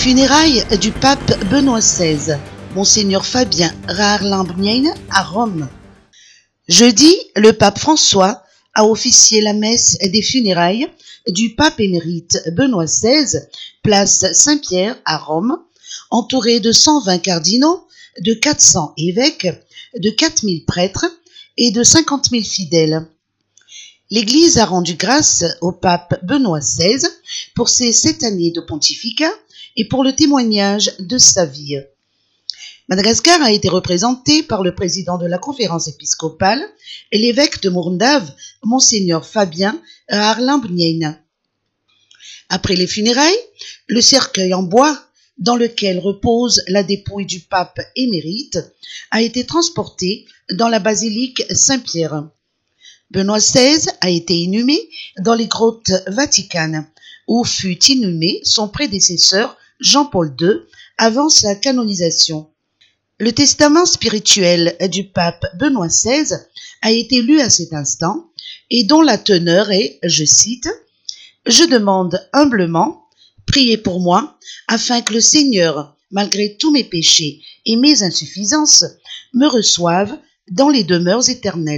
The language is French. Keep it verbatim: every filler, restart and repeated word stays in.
Funérailles du pape Benoît seize, Monseigneur Fabien Raarlamp-Nieyne à Rome. Jeudi, le pape François a officié la messe des funérailles du pape émérite Benoît seize, place Saint-Pierre à Rome, entouré de cent vingt cardinaux, de quatre cents évêques, de quatre mille prêtres et de cinquante mille fidèles. L'Église a rendu grâce au pape Benoît seize pour ses sept années de pontificat et pour le témoignage de sa vie. Madagascar a été représenté par le président de la conférence épiscopale et l'évêque de Mourndave, Monseigneur Fabien Raarlamp-Nieyne. Après les funérailles, le cercueil en bois, dans lequel repose la dépouille du pape émérite, a été transporté dans la basilique Saint-Pierre. Benoît seize a été inhumé dans les grottes vaticanes, où fut inhumé son prédécesseur Jean-Paul deux avant sa canonisation. Le testament spirituel du pape Benoît seize a été lu à cet instant et dont la teneur est, je cite, « Je demande humblement, priez pour moi, afin que le Seigneur, malgré tous mes péchés et mes insuffisances, me reçoive dans les demeures éternelles. »